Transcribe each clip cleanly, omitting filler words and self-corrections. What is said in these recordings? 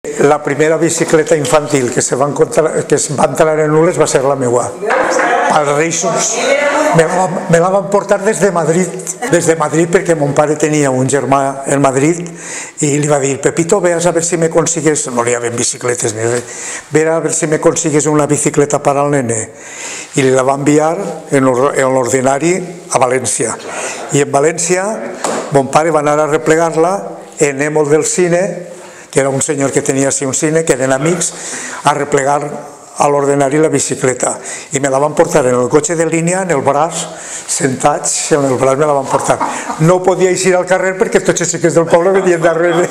La primera bicicleta infantil que es va entrar en Nules va ser la meva. Els Reis me la van portar des de Madrid perquè mon pare tenia un germà en Madrid i li va dir: Pepito, ve a ver si me consigues, no hi havia bicicletes ni res, ve a ver si me consigues una bicicleta per al nene. I li la va enviar en l'ordinari a València. I en València mon pare va anar a replegar-la en Èmol del Cine, que era un senyor que tenia així un cine, que eren amics, a replegar a l'ordinari la bicicleta. I me la van portar en el cotxe de línia, en el braç, sentats, en el braç me la van portar. No podia eixir al carrer perquè tots els xiquets del poble venien darrere.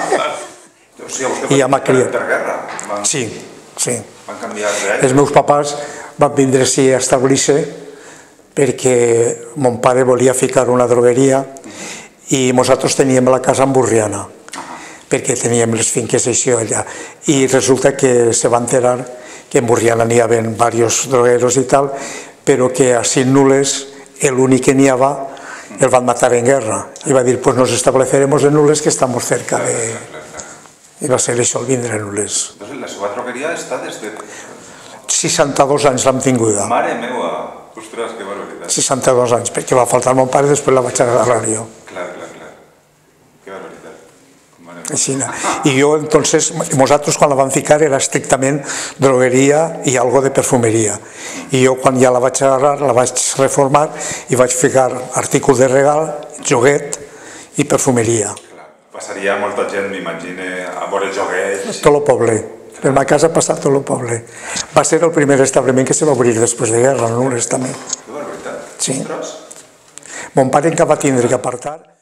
I ja m'ha criat. Sí, sí. Els meus papàs van vindre així a establir-se perquè mon pare volia ficar una drogueria i nosaltres teníem la casa en Burriana, perquè teníem les finques així allà. I resulta que se va enterar que en Burriana n'hi havia diversos drogueros i tal, però que a Nules l'únic que n'hi havia el van matar en guerra. I va dir, pues nos estableceremos en Nules, que estamos cerca de... I va ser això el vindre a Nules. La seva drogueria està des de... 62 anys l'hem tinguda. Mare meua! Ostres, que barbaritat. 62 anys, perquè va faltar mon pare i després la vaig agafar a la ràdio. Clar. Que barbaritat. I jo, entonces, nosaltres quan la vam ficar era estrictament drogueria i algo de perfumeria. I jo quan ja la vaig agarrar, la vaig reformar i vaig ficar artículs de regal, joguet i perfumeria. Passaria molta gent, m'imagine, a veure joguets... Tot el poble. Per ma casa ha passat tot el poble. Va ser el primer establiment que se va obrir després de guerra, no? Que barbaritat. Sí. Mon pare encara va tindre que apartar